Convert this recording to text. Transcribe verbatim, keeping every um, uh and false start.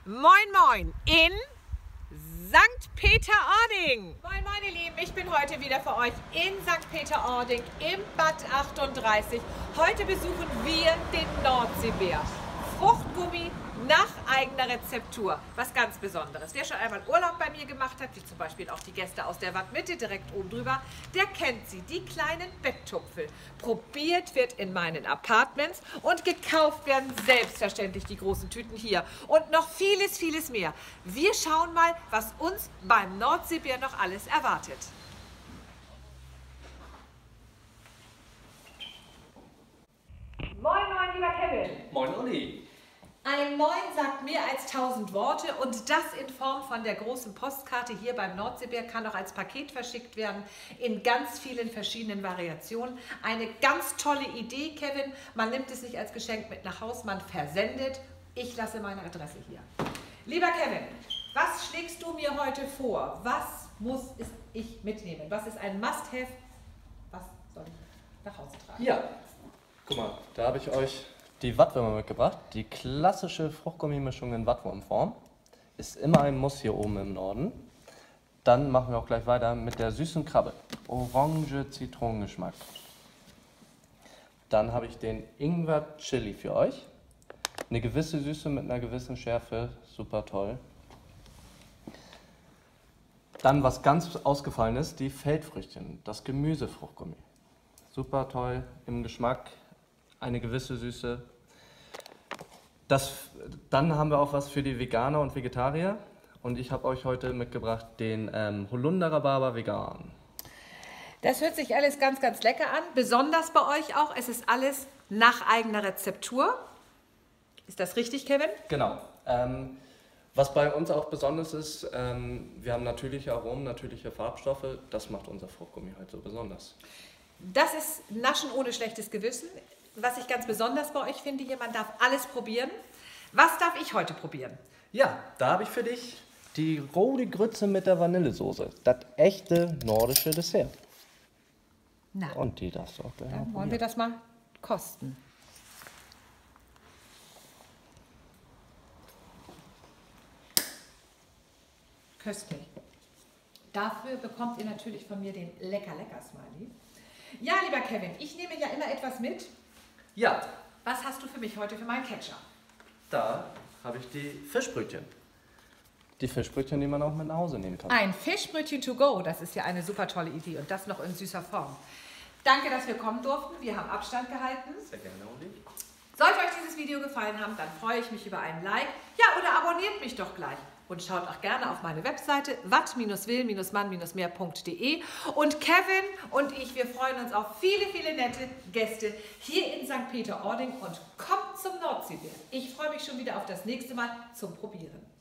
Moin Moin in Sankt Peter-Ording. Moin Moin ihr Lieben, ich bin heute wieder für euch in Sankt Peter-Ording im Bad achtunddreißig. Heute besuchen wir den Nordseebär. Fruchtgummi nach eigener Rezeptur. Was ganz Besonderes. Wer schon einmal Urlaub bei mir gemacht hat, wie zum Beispiel auch die Gäste aus der Wandmitte direkt oben drüber, der kennt sie, die kleinen Betttupfel. Probiert wird in meinen Apartments und gekauft werden selbstverständlich die großen Tüten hier. Und noch vieles, vieles mehr. Wir schauen mal, was uns beim Nordseebär noch alles erwartet. Moin, moin, lieber Kevin. Moin, Olli. Ein Moin sagt mehr als tausend Worte und das in Form von der großen Postkarte hier beim Nordseebär kann auch als Paket verschickt werden in ganz vielen verschiedenen Variationen. Eine ganz tolle Idee, Kevin. Man nimmt es nicht als Geschenk mit nach Hause, man versendet. Ich lasse meine Adresse hier. Lieber Kevin, was schlägst du mir heute vor? Was muss ich mitnehmen? Was ist ein Must-Have? Was soll ich nach Hause tragen? Ja, guck mal, da habe ich euch die Wattwürmer mitgebracht. Die klassische Fruchtgummimischung in Wattwurmform ist immer ein Muss hier oben im Norden. Dann machen wir auch gleich weiter mit der süßen Krabbe. Orange-Zitronengeschmack. Dann habe ich den Ingwer-Chili für euch. Eine gewisse Süße mit einer gewissen Schärfe. Super toll. Dann, was ganz ausgefallen ist, die Feldfrüchtchen. Das Gemüsefruchtgummi. Super toll im Geschmack. Eine gewisse Süße. Das, dann haben wir auch was für die Veganer und Vegetarier. Und ich habe euch heute mitgebracht den ähm, Holunder-Rhabarber vegan. Das hört sich alles ganz, ganz lecker an. Besonders bei euch auch. Es ist alles nach eigener Rezeptur. Ist das richtig, Kevin? Genau. Ähm, was bei uns auch besonders ist, ähm, wir haben natürliche Aromen, natürliche Farbstoffe. Das macht unser Fruchtgummi halt so besonders. Das ist Naschen ohne schlechtes Gewissen. Was ich ganz besonders bei euch finde hier, man darf alles probieren. Was darf ich heute probieren? Ja, da habe ich für dich die rote Grütze mit der Vanillesoße. Das echte nordische Dessert. Na, und die darfst du auch gleich dann wollen wir das mal kosten. Köstlich. Dafür bekommt ihr natürlich von mir den Lecker-Lecker-Smiley. Ja, lieber Kevin, ich nehme ja immer etwas mit. Ja, Was hast du für mich heute für meinen Catcher? da habe ich die Fischbrötchen. Die Fischbrötchen, die man auch mit nach Hause nehmen kann. Ein Fischbrötchen to go, das ist ja eine super tolle Idee und das noch in süßer Form. Danke, dass wir kommen durften. Wir haben Abstand gehalten. Sehr gerne, Olli. Sollte euch dieses Video gefallen haben, dann freue ich mich über einen Like. Ja, oder abonniert mich doch gleich. Und schaut auch gerne auf meine Webseite watt will mann mehr punkt de. Und Kevin und ich, wir freuen uns auf viele, viele nette Gäste hier in Sankt Peter-Ording und kommt zum Nordseebär. Ich freue mich schon wieder auf das nächste Mal zum Probieren.